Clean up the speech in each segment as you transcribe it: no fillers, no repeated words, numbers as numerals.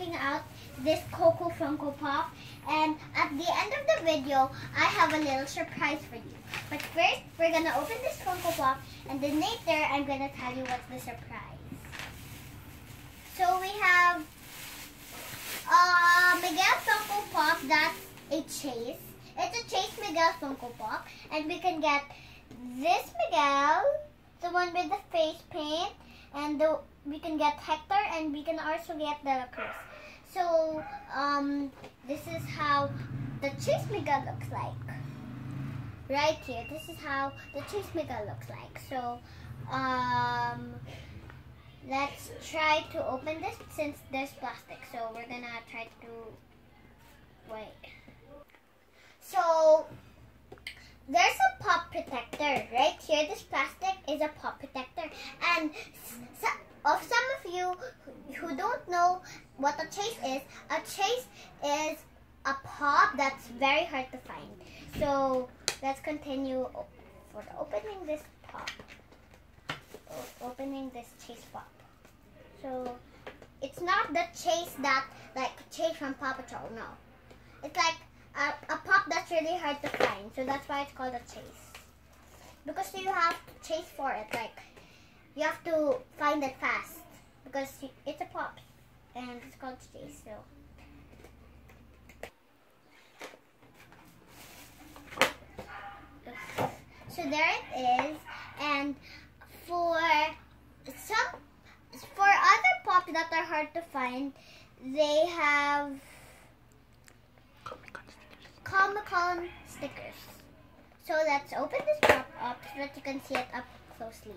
checking out this Coco Funko Pop, and at the end of the video I have a little surprise for you. But first we're gonna open this Funko Pop, and then later I'm gonna tell you what's the surprise. So we have Miguel Funko Pop. That's a Chase. It's a Chase Miguel Funko Pop, and we can get this Miguel, the one with the face paint, and we can get Hector, and we can also get De La Cruz. So this is how the Chase Miguel looks like. Right here, this is how the Chase Miguel looks like. So let's try to open this since there's plastic. So we're gonna try to wait. So there's a pop protector right here. This plastic is a pop protector, and some of you who don't know what a Chase is a pop that's very hard to find. So let's continue for opening this pop. Opening this Chase pop. So it's not the Chase that like Chase from Paw Patrol. No, it's like a pop that's really hard to find. So that's why it's called a Chase. Because you have to chase for it. Like you have to find it fast because it's a pop and it's called Chase. So there it is, and for other pops that are hard to find, they have Comic-Con stickers. So let's open this pop up so that you can see it up closely.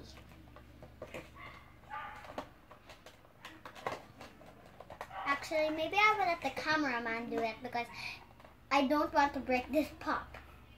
Actually, maybe I will let the cameraman do it because I don't want to break this pop.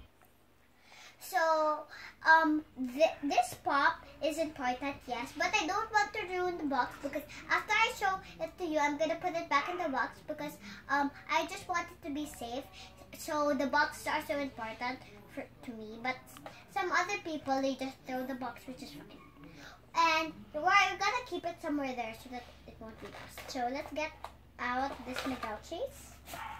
So, this pop is important, yes, but I don't want to ruin the box because after I show it to you, I'm going to put it back in the box because I just want it to be safe. So, the boxes are so important to me, but some other people, they just throw the box, which is fine. And we're going to keep it somewhere there so that it won't be lost. So, let's get out this Miguel Chase.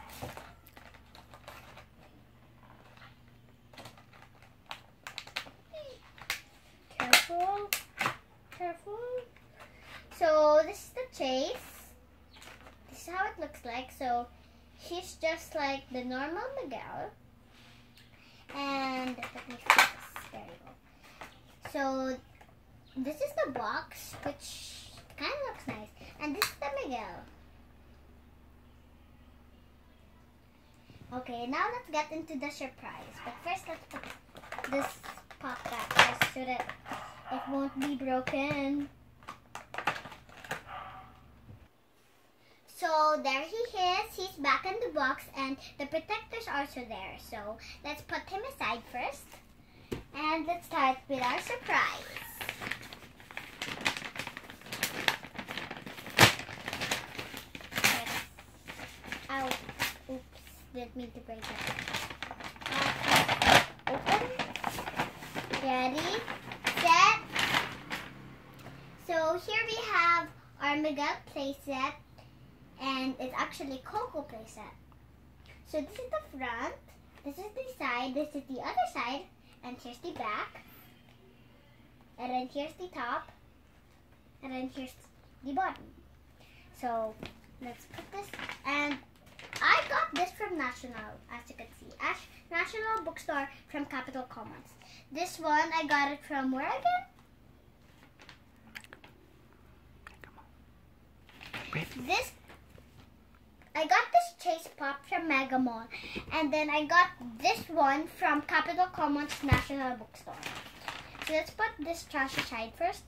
Careful. So this is the Chase. This is how it looks like. So he's just like the normal Miguel. And let me fix this. There you go. So this is the box, which kind of looks nice. And this is the Miguel. Okay, now let's get into the surprise. But first, let's put this pop back first so that it won't be broken. So there he is. He's back in the box, and the protectors are also there. So let's put him aside first, and let's start with our surprise. Ow! Oops! Didn't mean to break it. Open. Ready, set. So here we have our Miguel playset, and it's actually Coco playset. So this is the front, this is the side, this is the other side, and here's the back, and then here's the top, and then here's the bottom. So let's put this, and I got this from National, as you can see, National Bookstore from Capital Commons. This one, I got it from where again? I got this Chase Pop from Mega Mall, and then I got this one from Capital Commons National Bookstore. So let's put this trash aside first.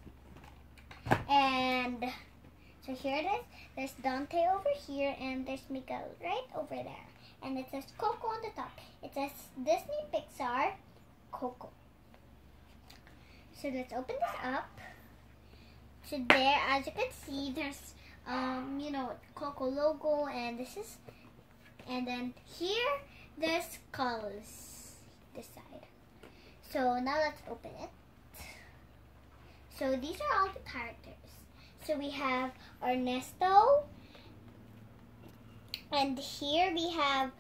And so here it is. There's Dante over here, and there's Miguel right over there. And it says Coco on the top. It says Disney Pixar Coco. So let's open this up. So there, as you can see, there's Coco logo, and then here there's skulls this side. So now let's open it. So these are all the characters. So we have Ernesto, And here we have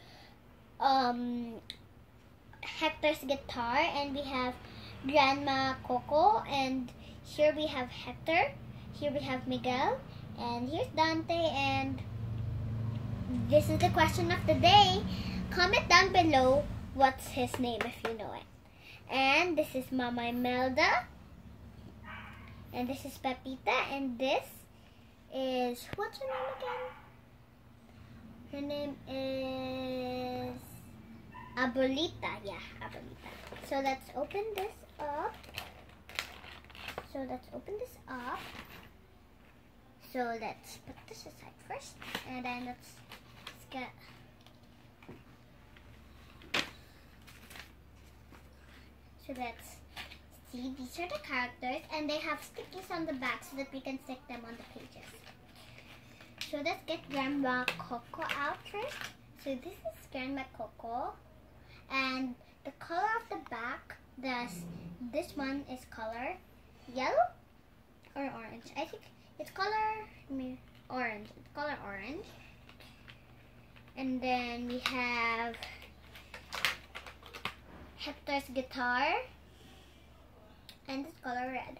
Hector's guitar, and we have Grandma Coco, and here we have Hector, here we have Miguel, and here's Dante, and this is the question of the day. Comment down below what's his name if you know it. And this is Mama Imelda, and this is Pepita, and this is, what's her name again? Her name is Abuelita. Yeah, Abuelita. So let's open this up. So let's put this aside first, and then let's get. So let's see. These are the characters, and they have stickies on the back so that we can stick them on the pages. So let's get Grandma Coco out first. So this is Grandma Coco, and the color of the back, this one is color yellow or orange. I think it's color orange. It's color orange. And then we have Hector's guitar, and it's color red.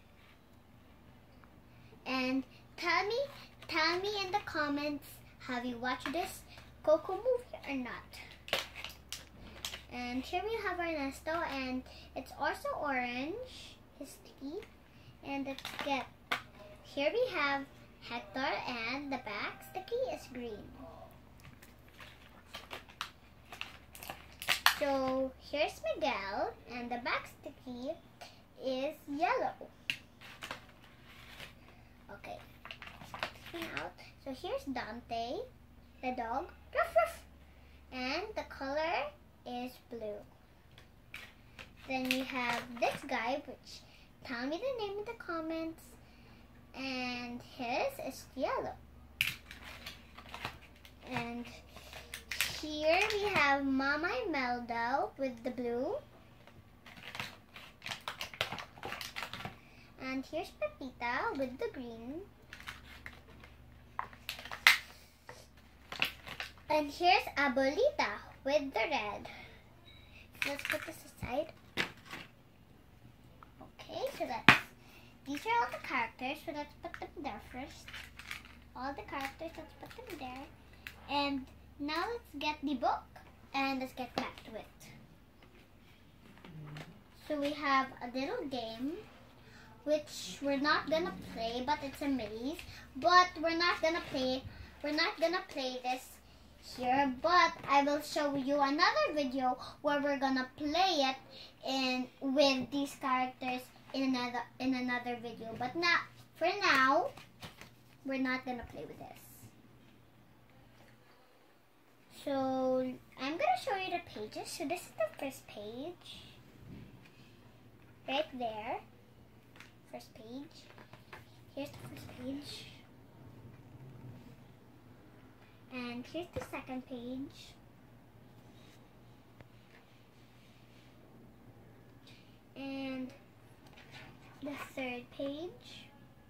And tell me in the comments, have you watched this Coco movie or not? And here we have Ernesto, and it's also orange, his sticky. And let's get, here we have Hector, and the back sticky is green. So here's Miguel, and the back sticky is yellow. Okay, out. So here's Dante, the dog, ruff, ruff, and the color is blue. Then we have this guy, which tell me the name in the comments, and his is yellow. And here we have Mama Imelda with the blue. And here's Pepita with the green. And here's Abuelita with the red. So let's put this aside. Okay, so these are all the characters, so let's put them there first. All the characters, let's put them there. And now let's get the book, and let's get back to it. So we have a little game, which we're not gonna play, but it's a maze. But we're not gonna play this here, but I will show you another video where we're gonna play it with these characters in another video. But for now, we're not gonna play with this. So I'm gonna show you the pages. So this is the first page, right there. First page. Here's the first page. And here's the second page. And the third page.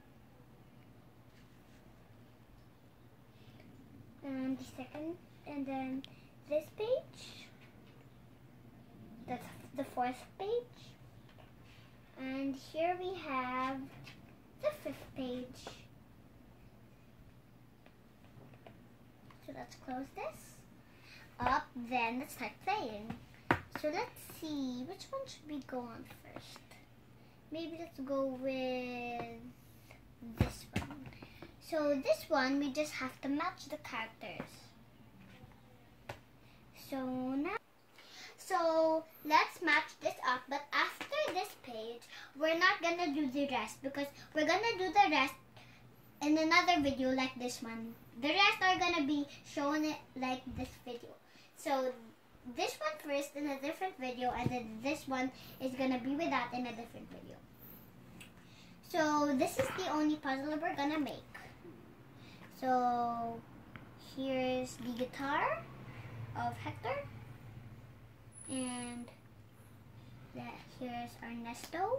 And the second, and then this page. That's the fourth page. And here we have the fifth page. So let's close this up, then let's start playing. So let's see, which one should we go on first? Maybe let's go with this one. So this one, we just have to match the characters. So let's match this up, but after this page, we're not gonna do the rest because we're gonna do the rest in another video like this one. The rest are gonna be shown like this video. So this one first in a different video, and then this one is gonna be with that in a different video. So this is the only puzzle we're gonna make. So here's the guitar of Hector, and here's Ernesto.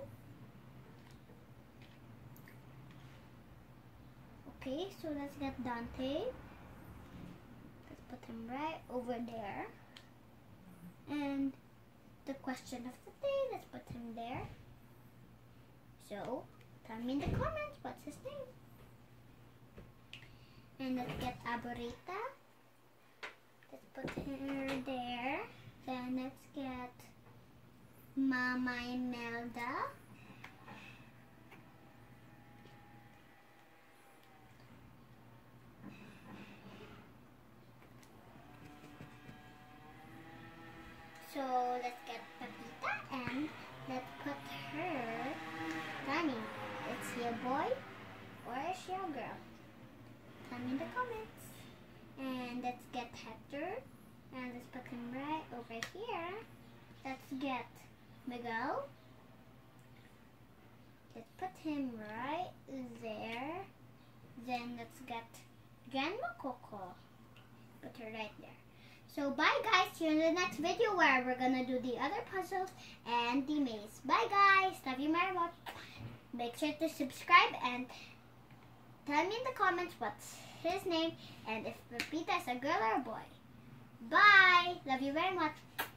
Okay, so let's get Dante. Let's put him right over there. And the question of the day, let's put him there. So, tell me in the comments what's his name. And let's get Arborita. Let's put her there. Then let's get Mama Imelda. So let's get Pepita and let's put her Danny. Is she a boy or is she a girl? Tell me in the comments. And let's get Hector and let's put him right over here. Let's get Miguel. Let's put him right there. Then let's get Grandma Coco. Put her right there. So bye guys, see you in the next video where we're gonna do the other puzzles and the maze. Bye guys, love you very much. Make sure to subscribe and tell me in the comments what's his name and if Pepita is a girl or a boy. Bye, love you very much.